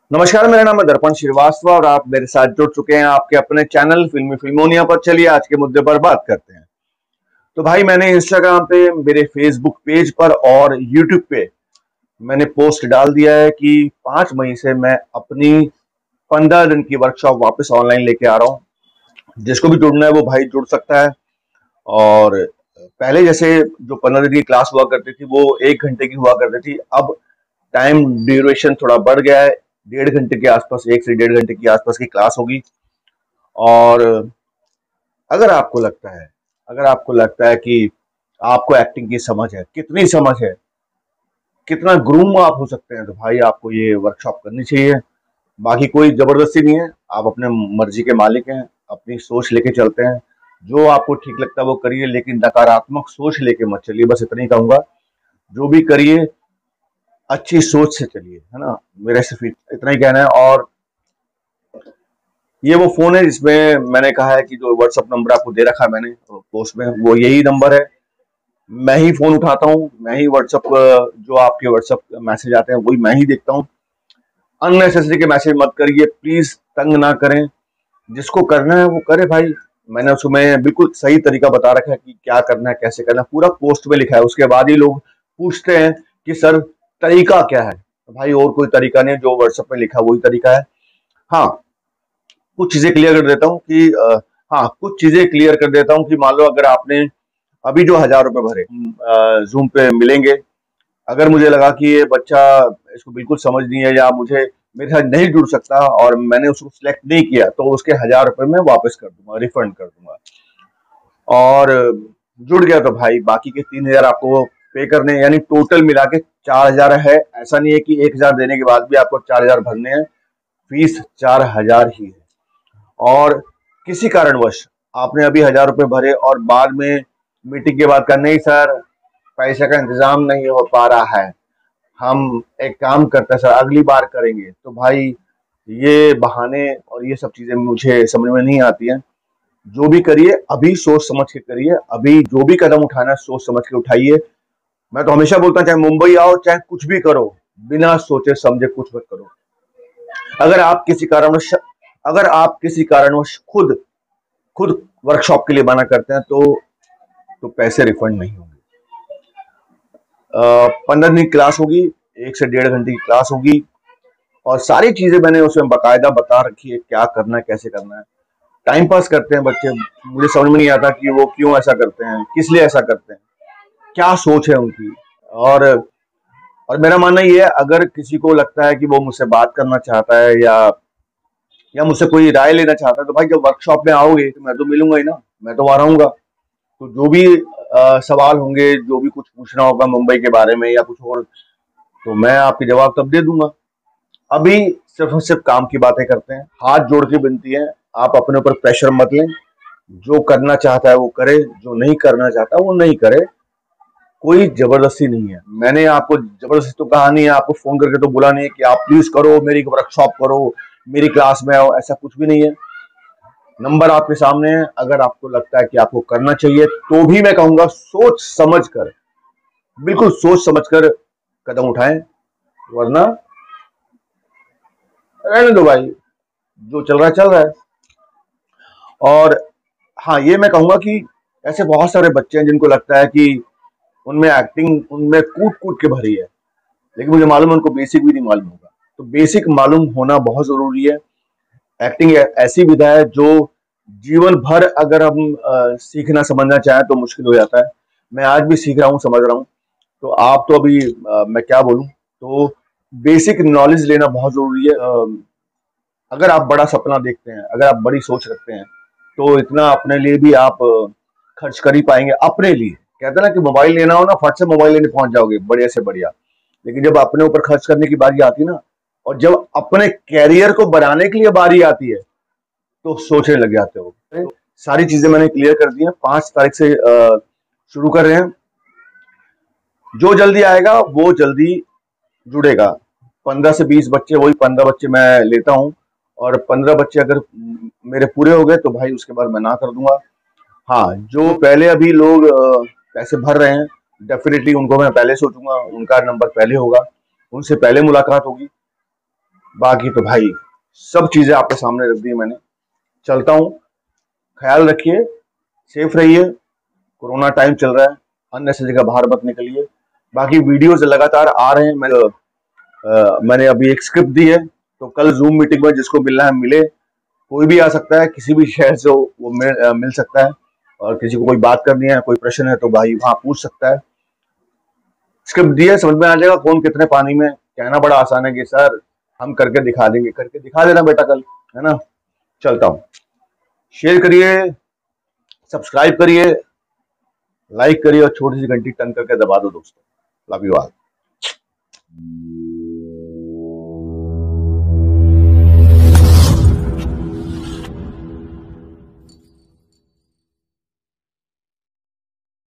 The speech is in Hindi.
नमस्कार, मेरा नाम है दर्पण श्रीवास्तव और आप मेरे साथ जुड़ चुके हैं आपके अपने चैनल फिल्मी फिल्मोनिया पर। चलिए आज के मुद्दे पर बात करते हैं। तो भाई मैंने इंस्टाग्राम पे, मेरे फेसबुक पेज पर और यूट्यूब पे मैंने पोस्ट डाल दिया है कि 5 मई से मैं अपनी 15 दिन की वर्कशॉप वापस ऑनलाइन लेके आ रहा हूँ। जिसको भी जुड़ना है वो भाई जुड़ सकता है। और पहले जैसे जो 15 दिन की क्लास हुआ करती थी वो 1 घंटे की हुआ करती थी, अब टाइम ड्यूरेशन थोड़ा बढ़ गया है। 1.5 घंटे के आसपास, 1 से 1.5 घंटे की आसपास की क्लास होगी। और अगर आपको लगता है अगर आपको लगता है कि आपको एक्टिंग की समझ है, कितनी समझ है, कितना ग्रूम आप हो सकते हैं, तो भाई आपको ये वर्कशॉप करनी चाहिए। बाकी कोई जबरदस्ती नहीं है, आप अपने मर्जी के मालिक हैं, अपनी सोच लेके चलते हैं। जो आपको ठीक लगता है वो करिए, लेकिन नकारात्मक सोच लेके मत चलिए। बस इतना ही कहूंगा, जो भी करिए अच्छी सोच से चलिए, है ना। मेरा सिर्फ इतना ही कहना है। और ये वो फोन है जिसमें मैंने कहा है कि जो व्हाट्सअप नंबर आपको दे रखा है मैंने पोस्ट में, वो यही नंबर है। मैं ही फोन उठाता हूँ, मैं ही व्हाट्सअप, जो आपके व्हाट्सअप मैसेज आते हैं वही मैं ही देखता हूँ। अननेसेसरी के मैसेज मत करिए प्लीज, तंग ना करें। जिसको करना है वो करे भाई। मैंने उसमें बिल्कुल सही तरीका बता रखा है कि क्या करना है, कैसे करना है, पूरा पोस्ट में लिखा है। उसके बाद ही लोग पूछते हैं कि सर तरीका क्या है। तो भाई और कोई तरीका नहीं है, जो व्हाट्सएप में लिखा वही तरीका है। हाँ, कुछ चीजें क्लियर कर देता हूँ कि हाँ, कुछ चीजें क्लियर कर देता हूँ कि मान लो अगर आपने अभी जो 1000 रुपए भरे, जूम पे मिलेंगे। अगर मुझे लगा कि ये बच्चा, इसको बिल्कुल समझ नहीं है या मुझे मेरे साथ नहीं जुड़ सकता और मैंने उसको सिलेक्ट नहीं किया, तो उसके 1000 रुपए मैं वापस कर दूंगा, रिफंड कर दूंगा। और जुड़ गया तो भाई बाकी के 3000 आपको पे करने हैं, यानी टोटल मिला के 4000 है। ऐसा नहीं है कि 1000 देने के बाद भी आपको 4000 भरने हैं। फीस 4000 ही है। और किसी कारणवश आपने अभी 1000 रुपए भरे और बाद में मीटिंग के बाद कहा नहीं सर, पैसे का इंतजाम नहीं हो पा रहा है, हम एक काम करते हैं सर, अगली बार करेंगे, तो भाई ये बहाने और ये सब चीजें मुझे समझ में नहीं आती हैं। जो भी करिए अभी सोच समझ के करिए, अभी जो भी कदम उठाना है सोच समझ के उठाइए। मैं तो हमेशा बोलता हूं, चाहे मुंबई आओ, चाहे कुछ भी करो, बिना सोचे समझे कुछ मत करो। अगर आप किसी कारणवश अगर आप किसी कारणवश खुद खुद वर्कशॉप के लिए मना करते हैं तो पैसे रिफंड नहीं होंगे। 15 दिन की क्लास होगी, 1 से 1.5 घंटे की क्लास होगी। और सारी चीजें मैंने उसमें बाकायदा बता रखी है, क्या करना है, कैसे करना है। टाइम पास करते हैं बच्चे, मुझे समझ में नहीं आता कि वो क्यों ऐसा करते हैं, किस लिए ऐसा करते हैं, क्या सोच है उनकी। और और मेरा मानना ये है, अगर किसी को लगता है कि वो मुझसे बात करना चाहता है या मुझसे कोई राय लेना चाहता है, तो भाई जब वर्कशॉप में आओगे तो मैं तो मिलूंगा ही ना, मैं तो वहां रहूंगा। तो जो भी सवाल होंगे, जो भी कुछ पूछना होगा मुंबई के बारे में या कुछ और, तो मैं आपके जवाब तब दे दूंगा। अभी सिर्फ और सिर्फ काम की बातें करते हैं। हाथ जोड़ के विनती है, आप अपने ऊपर प्रेशर मत लें। जो करना चाहता है वो करे, जो नहीं करना चाहता वो नहीं करे। कोई जबरदस्ती नहीं है। मैंने आपको जबरदस्ती तो कहा नहीं है, आपको फोन करके तो बोला नहीं है कि आप प्लीज करो, मेरी वर्कशॉप करो, मेरी क्लास में आओ, ऐसा कुछ भी नहीं है। नंबर आपके सामने है। अगर आपको लगता है कि आपको करना चाहिए तो भी मैं कहूंगा सोच समझ कर, बिल्कुल सोच समझ कर कदम उठाएं, वरना रहने दो भाई, जो चल रहा है चल रहा है। और हाँ, ये मैं कहूंगा कि ऐसे बहुत सारे बच्चे हैं जिनको लगता है कि उनमें एक्टिंग, उनमें कूट कूट के भरी है, लेकिन मुझे मालूम है उनको बेसिक भी नहीं मालूम होगा। तो बेसिक मालूम होना बहुत जरूरी है। एक्टिंग ऐसी विधा है जो जीवन भर अगर हम सीखना समझना चाहें तो मुश्किल हो जाता है। मैं आज भी सीख रहा हूँ, समझ रहा हूँ। तो आप तो अभी मैं क्या बोलूँ, तो बेसिक नॉलेज लेना बहुत जरूरी है। अगर आप बड़ा सपना देखते हैं, अगर आप बड़ी सोच रखते हैं, तो इतना अपने लिए भी आप खर्च कर ही पाएंगे। अपने लिए कहते हैं ना कि मोबाइल लेना हो ना, फट से मोबाइल लेने पहुंच जाओगे बढ़िया से बढ़िया। लेकिन जब अपने ऊपर खर्च करने की बारी आती है ना, और जब अपने कैरियर को बनाने के लिए बारी आती है, तो सोचने लग जाते हो। सारी चीजें मैंने क्लियर कर दी हैं। 5 तारीख से शुरू कर रहे हैं। जो जल्दी आएगा वो जल्दी जुड़ेगा। 15 से 20 बच्चे, वही 15 बच्चे मैं लेता हूँ। और 15 बच्चे अगर मेरे पूरे हो गए तो भाई उसके बाद मैं ना कर दूंगा। हाँ, जो पहले अभी लोग पैसे भर रहे हैं, डेफिनेटली उनको मैं पहले सोचूंगा, उनका नंबर पहले होगा, उनसे पहले मुलाकात होगी। बाकी तो भाई सब चीजें आपके सामने रख दी मैंने। चलता हूँ, ख्याल रखिए, सेफ रहिए, कोरोना टाइम चल रहा है, अननेसेसरी का बाहर मत निकलिए। बाकी वीडियोस लगातार आ रहे हैं, मैंने अभी एक स्क्रिप्ट दी है, तो कल जूम मीटिंग में जिसको मिलना है मिले, कोई भी आ सकता है, किसी भी शहर से वो मिल सकता है, और किसी को कोई बात करनी है, कोई प्रश्न है तो भाई वहां पूछ सकता है। स्क्रिप्ट दी है, समझ में आ जाएगा कौन कितने पानी में। कहना बड़ा आसान है कि सर हम करके दिखा देंगे, करके दिखा देना बेटा कल, है ना। चलता हूँ, शेयर करिए, सब्सक्राइब करिए, लाइक करिए और छोटी सी घंटी टंग करके दबा दो दोस्तों। Love you all.